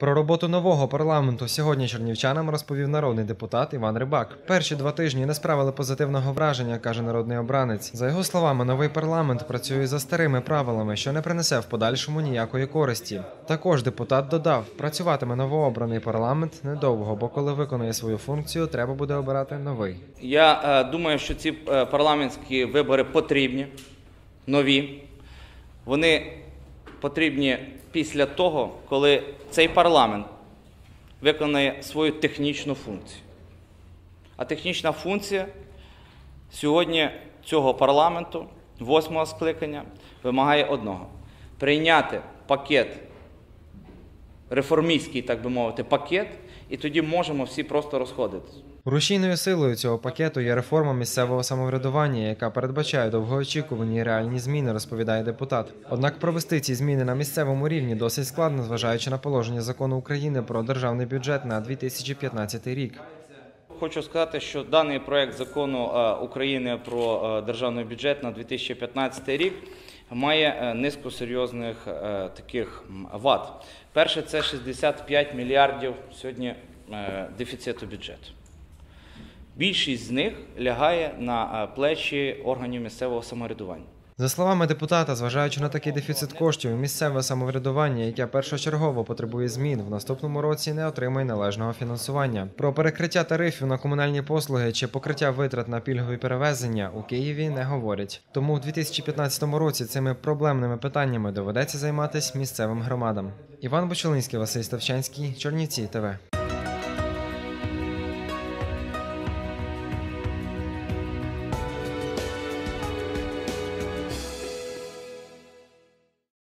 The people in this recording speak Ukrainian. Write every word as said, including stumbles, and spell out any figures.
Про роботу нового парламенту сьогодні чернівчанам розповів народний депутат Іван Рибак. Перші два тижні не справили позитивного враження, каже народний обранець. За його словами, новий парламент працює за старими правилами, що не принесе в подальшому ніякої користі. Також депутат додав, працюватиме новообраний парламент недовго, бо коли виконує свою функцію, треба буде обирати новий. Я е, думаю, що ці е, парламентські вибори потрібні, нові. Вони потрібні після того, коли цей парламент виконає свою технічну функцію. А технічна функція сьогодні цього парламенту, восьмого скликання, вимагає одного – прийняти пакет, реформістський, так би мовити, пакет, і тоді можемо всі просто розходитися. Рушійною силою цього пакету є реформа місцевого самоврядування, яка передбачає довгоочікувані і реальні зміни, розповідає депутат. Однак провести ці зміни на місцевому рівні досить складно, зважаючи на положення закону України про державний бюджет на дві тисячі п'ятнадцятий рік. Хочу сказати, що даний проект закону України про державний бюджет на дві тисячі п'ятнадцятий рік має низку серйозних таких вад. Перше – це шістдесят п'ять мільярдів сьогодні дефіциту бюджету. Більшість з них лягає на плечі органів місцевого самоврядування. За словами депутата, зважаючи на такий дефіцит коштів, місцеве самоврядування, яке першочергово потребує змін, в наступному році не отримає належного фінансування. Про перекриття тарифів на комунальні послуги чи покриття витрат на пільгові перевезення у Києві не говорять. Тому в дві тисячі п'ятнадцятому році цими проблемними питаннями доведеться займатися місцевим громадам. Іван Бочелинський, Василь Ставчанський, Чернівці ТВ.